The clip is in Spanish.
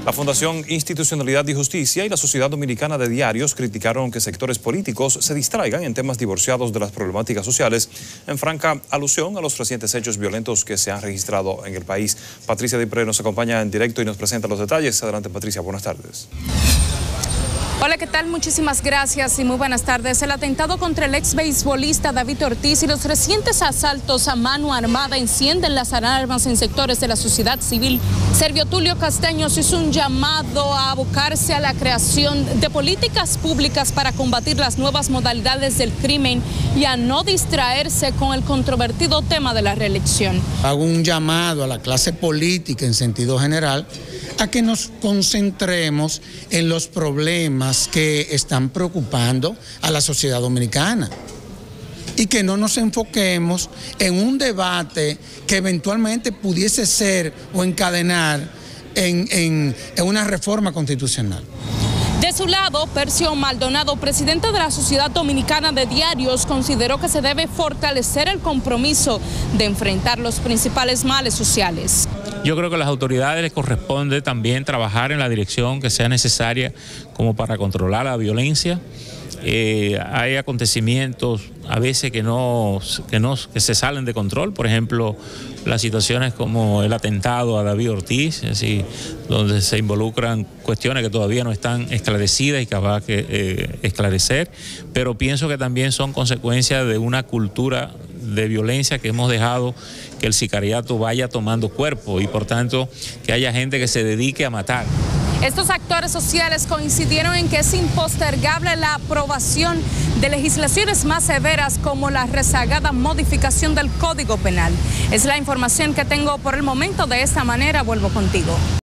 La Fundación Institucionalidad y Justicia y la Sociedad Dominicana de Diarios criticaron que sectores políticos se distraigan en temas divorciados de las problemáticas sociales, en franca alusión a los recientes hechos violentos que se han registrado en el país. Patricia Dipré nos acompaña en directo y nos presenta los detalles. Adelante, Patricia, buenas tardes. Hola, ¿qué tal? Muchísimas gracias y muy buenas tardes. El atentado contra el ex beisbolista David Ortiz y los recientes asaltos a mano armada encienden las alarmas en sectores de la sociedad civil. Servio Tulio Castaños hizo un llamado a abocarse a la creación de políticas públicas para combatir las nuevas modalidades del crimen y a no distraerse con el controvertido tema de la reelección. Hago un llamado a la clase política en sentido general a que nos concentremos en los problemas que están preocupando a la sociedad dominicana y que no nos enfoquemos en un debate que eventualmente pudiese ser o encadenar en una reforma constitucional. De su lado, Percio Maldonado, presidente de la Sociedad Dominicana de Diarios, consideró que se debe fortalecer el compromiso de enfrentar los principales males sociales. Yo creo que a las autoridades les corresponde también trabajar en la dirección que sea necesaria como para controlar la violencia. Hay acontecimientos a veces que se salen de control, por ejemplo, las situaciones como el atentado a David Ortiz, es decir, donde se involucran cuestiones que todavía no están esclarecidas y que habrá que esclarecer, pero pienso que también son consecuencias de una cultura de violencia que hemos dejado que el sicariato vaya tomando cuerpo y por tanto que haya gente que se dedique a matar. Estos actores sociales coincidieron en que es impostergable la aprobación de legislaciones más severas como la rezagada modificación del Código Penal. Es la información que tengo por el momento. De esta manera vuelvo contigo.